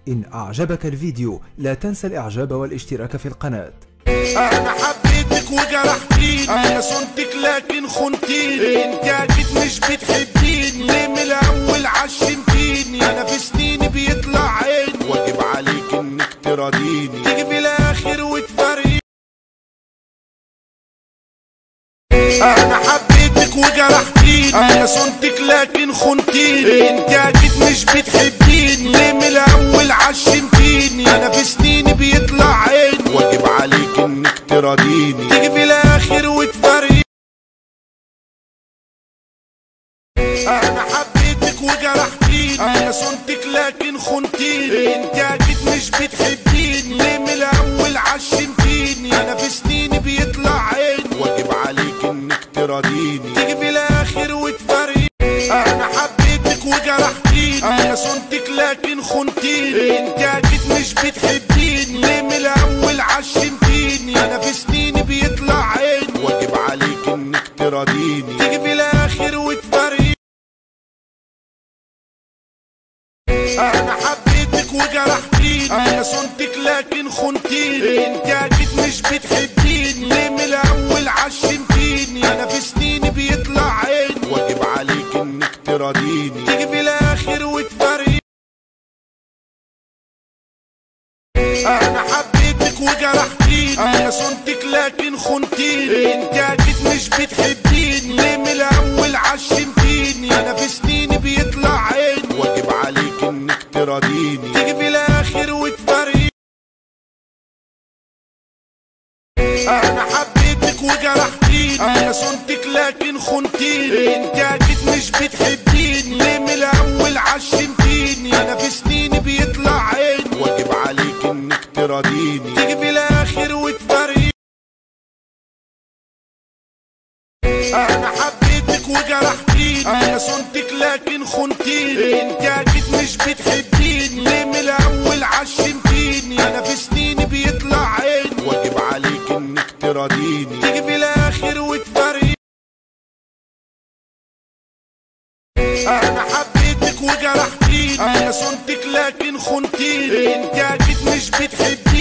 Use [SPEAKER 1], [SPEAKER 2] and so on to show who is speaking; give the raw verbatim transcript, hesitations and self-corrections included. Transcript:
[SPEAKER 1] إن أعجبك الفيديو لا تنسى الإعجاب والاشتراك في القناة.
[SPEAKER 2] انا حبيتك وجرحتيني، انا صنتك لكن خنتيني، انت اكيد مش بتحبيني، ليه من الاول عشمتيني؟ انا في سنيني بيطلع عيني، واجب عليك انك تراضيني، تيجي في الاخر وتفارقيني. انا حبيتك وجرحتيني، انا صنتك لكن خنتيني، انت اكيد مش بتحبيني، ليه من الاول عشمتيني؟ انا في سنيني بيطلع عيني، واجب عليك انك تراضيني، تيجي في الاخر وتفارقيني. انا حبيتك وجرحتيني، انا صنتك لكن خنتيني، انت اكيد مش بتحبيني، ليه من الاول عشمتيني؟ انا في سنيني بيطلع عيني، واجب عليك انك تراضيني، تيجي في الاخر وتفارقيني. انا حبيتك وجرحتيني، انا صنتك لكن خنتيني، انت اكيد مش بتحبيني، ليه من الاول عشمتيني؟ انا في سنيني بيطلع عيني، واجب عليك انك تراضيني، تيجي في الاخر وتفارقيني. انا حبيتك وجرحتيني، انا صنتك لكن خنتيني، انت اكيد مش بتحبيني، ليه من الاول عشمتيني؟ انا في سنيني بيطلع عيني، واجب عليك انك تراضيني، تيجي في الاخر وتفارقيني. انا حبيتك وجرحتيني، انا صنتك لكن خنتيني، انت اكيد مش بتحبيني، ليه من الاول عشمتيني؟ انا في سنيني بيطلع عيني، واجب عليك انك تراضيني، تيجي في الاخر وتفارقيني. انا حبيتك وجرحتيني، انا صنتك لكن خنتيني، انت اكيد مش بتحبيني، ليه من الاول عشمتيني؟ انا في سنيني بيطلع عيني، واجب عليك انك تراضيني، تيجي في الاخر وتفارقيني. انا حبيتك وجرحتيني، انا صنتك لكن خنتيني، انت اكيد مش بتحبيني، ليه من الاول عشمتيني؟ انا في سنيني بيطلع عيني، واجب عليك انك تراضيني، تيجي في الاخر وتفارقيني. انا حبيتك وجرحتيني، انا صنتك لكن خنتيني، انت اكيد مش بتحبيني،